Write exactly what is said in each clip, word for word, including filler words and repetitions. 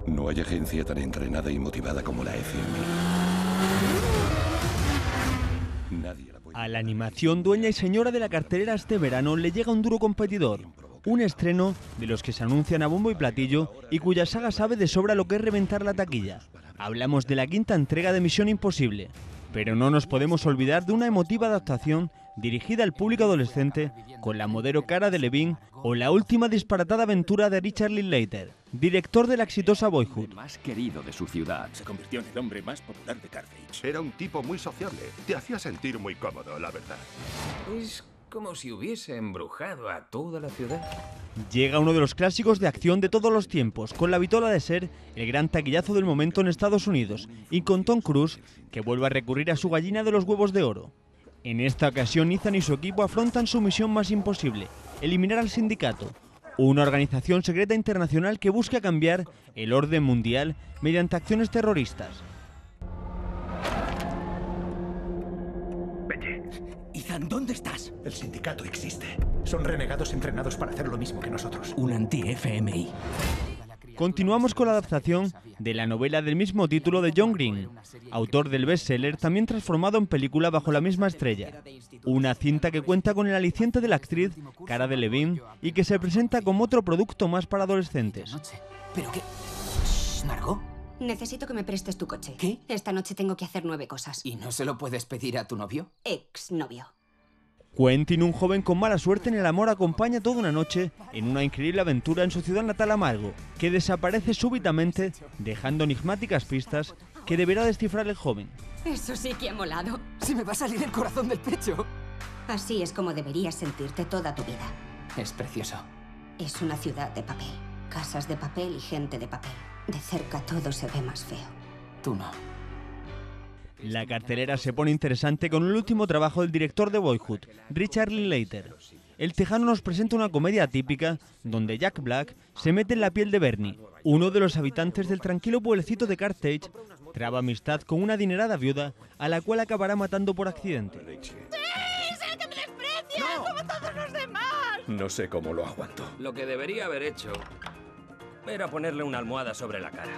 No hay agencia tan entrenada y motivada como la F M I. Nadie la puede... A la animación dueña y señora de la cartelera este verano le llega un duro competidor. Un estreno de los que se anuncian a bombo y platillo y cuya saga sabe de sobra lo que es reventar la taquilla. Hablamos de la quinta entrega de Misión Imposible. Pero no nos podemos olvidar de una emotiva adaptación dirigida al público adolescente con la modelo Cara Delevingne o la última disparatada aventura de Richard Linklater, director de la exitosa Boyhood. El más querido de su ciudad. Se convirtió en el hombre más popular de Carthage. Era un tipo muy sociable. Te hacía sentir muy cómodo, la verdad. Es como si hubiese embrujado a toda la ciudad. Llega uno de los clásicos de acción de todos los tiempos, con la vitola de ser el gran taquillazo del momento en Estados Unidos, y con Tom Cruise, que vuelve a recurrir a su gallina de los huevos de oro. En esta ocasión, Ethan y su equipo afrontan su misión más imposible: eliminar al sindicato, una organización secreta internacional que busca cambiar el orden mundial mediante acciones terroristas. Ethan, ¿dónde estás? El sindicato existe. Son renegados entrenados para hacer lo mismo que nosotros. Un anti-F M I. Continuamos con la adaptación de la novela del mismo título de John Green, autor del bestseller también transformado en película bajo la misma estrella. Una cinta que cuenta con el aliciente de la actriz Cara Delevingne y que se presenta como otro producto más para adolescentes. ¿Pero qué? Shh, ¿Margot? Necesito que me prestes tu coche. ¿Qué? Esta noche tengo que hacer nueve cosas. ¿Y no se lo puedes pedir a tu novio? Exnovio. Quentin, un joven con mala suerte en el amor, acompaña toda una noche en una increíble aventura en su ciudad natal Amargo, que desaparece súbitamente, dejando enigmáticas pistas que deberá descifrar el joven. Eso sí que ha molado. ¡Se me va a salir el corazón del pecho! Así es como deberías sentirte toda tu vida. Es precioso. Es una ciudad de papel. Casas de papel y gente de papel. De cerca todo se ve más feo. Tú no. La cartelera se pone interesante con el último trabajo del director de Boyhood, Richard Linklater. El tejano nos presenta una comedia típica donde Jack Black se mete en la piel de Bernie, uno de los habitantes del tranquilo pueblecito de Carthage, traba amistad con una adinerada viuda a la cual acabará matando por accidente. ¡Sí! ¡Es el que me desprecia! ¡No! ¡Como todos los demás! No sé cómo lo aguanto. Lo que debería haber hecho era ponerle una almohada sobre la cara.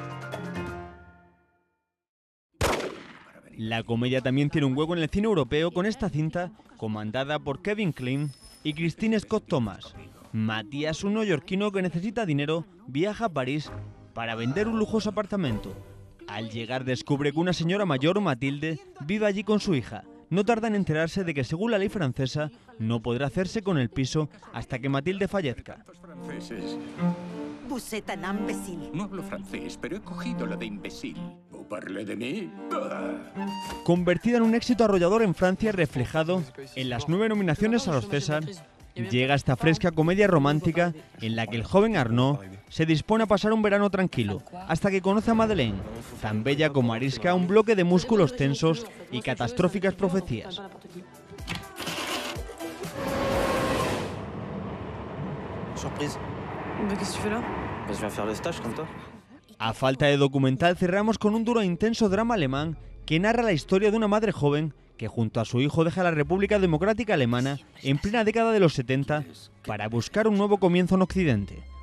La comedia también tiene un hueco en el cine europeo con esta cinta, comandada por Kevin Kline y Christine Scott Thomas. Matías, un neoyorquino que necesita dinero, viaja a París para vender un lujoso apartamento. Al llegar descubre que una señora mayor, Matilde, vive allí con su hija. No tarda en enterarse de que, según la ley francesa, no podrá hacerse con el piso hasta que Matilde fallezca. Vous êtes un imbécile. No hablo francés, pero he cogido lo de imbécil. ¿Vous parlez de mí? Convertida en un éxito arrollador en Francia, reflejado en las nueve nominaciones a los César, llega esta fresca comedia romántica en la que el joven Arnaud se dispone a pasar un verano tranquilo, hasta que conoce a Madeleine, tan bella como arisca un bloque de músculos tensos y catastróficas profecías. Surprise. Qu'est-ce que tu fais là? Je viens faire le stage comme toi. A falta de documental, cerramos con un duro e intenso drama alemán que narra la historia de una madre joven que junto a su hijo deja la República Democrática Alemana en plena década de los setenta para buscar un nuevo comienzo en Occidente.